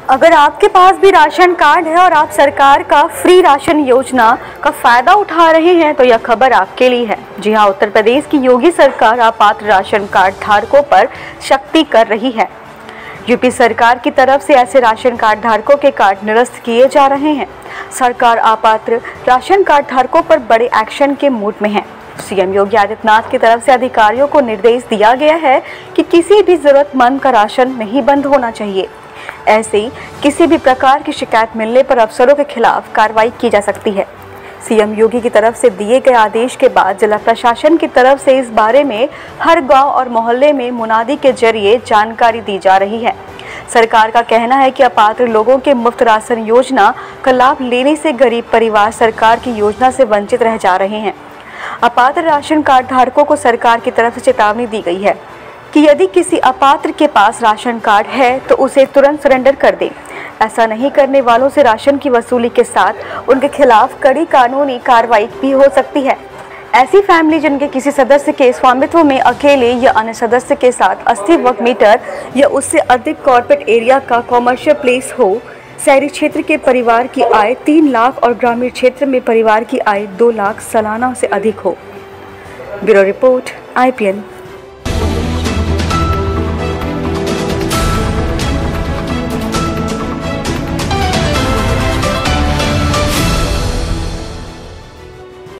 अगर आपके पास भी राशन कार्ड है और आप सरकार का फ्री राशन योजना का फायदा उठा रहे हैं तो यह खबर आपके लिए है। जी हां, उत्तर प्रदेश की योगी सरकार अपात्र राशन कार्ड धारकों पर सख्ती कर रही है। यूपी सरकार की तरफ से ऐसे राशन कार्ड धारकों के कार्ड निरस्त किए जा रहे हैं। सरकार अपात्र राशन कार्ड धारकों पर बड़े एक्शन के मूड में है। सीएम योगी आदित्यनाथ की तरफ से अधिकारियों को निर्देश दिया गया है कि किसी भी जरूरतमंद का राशन नहीं बंद होना चाहिए। ऐसे ही किसी भी प्रकार की शिकायत मिलने पर अफसरों के खिलाफ कार्रवाई की जा सकती है। सीएम योगी की तरफ से दिए गए आदेश के बाद जिला प्रशासन की तरफ से इस बारे में हर गांव और मोहल्ले में मुनादी के जरिए जानकारी दी जा रही है। सरकार का कहना है कि अपात्र लोगों के मुफ्त राशन योजना का लाभ लेने से गरीब परिवार सरकार की योजना से वंचित रह जा रहे हैं। अपात्र राशन कार्ड धारकों को सरकार की तरफ से चेतावनी दी गई है कि यदि किसी अपात्र के पास राशन कार्ड है तो उसे तुरंत सरेंडर कर दें। ऐसा नहीं करने वालों से राशन की वसूली के साथ उनके खिलाफ कड़ी कानूनी कार्रवाई भी हो सकती है। ऐसी फैमिली जिनके किसी सदस्य के स्वामित्व में अकेले या अन्य सदस्य के साथ 80 वर्ग मीटर या उससे अधिक कॉर्पोरेट एरिया का कॉमर्शियल प्लेस हो, शहरी क्षेत्र के परिवार की आय 3 लाख और ग्रामीण क्षेत्र में परिवार की आय 2 लाख सालाना से अधिक हो। Bureau report IPN।